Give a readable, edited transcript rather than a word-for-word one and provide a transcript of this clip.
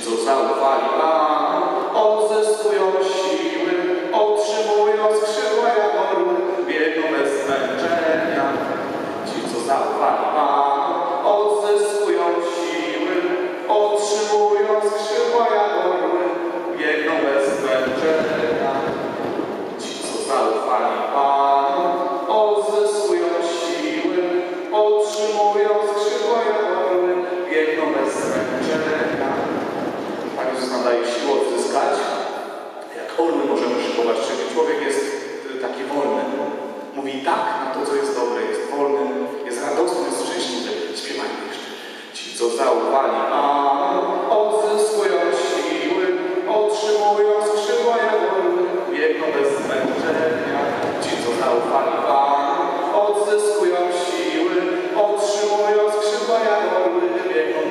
co zaufali Panu, odzyskują siły, otrzymują skrzydła jak orły, biegną bez zmęczenia. Ci, co zaufali Panu, odzyskują siły, otrzymują skrzydła jak orły, biegną bez zmęczenia. Ci, co zaufali Panu, odzyskują siły, otrzymują skrzydła jak orły, biegną bez zmęczenia. Pan Jezus nam daje siłę odzyskać. Jak orły możemy szykować, czyli człowiek jest taki wolny. Mówi tak na to, co jest dobre, jest wolny, jest radosny, jest szczęśliwy. Śpiewajmy jeszcze. Ci, co zaufali Panu, odzyskują siły, otrzymują skrzydła jak orły, biegną bez zmęczenia. Ci, co zaufali Panu, odzyskują siły, otrzymują skrzydła jak orły, biegną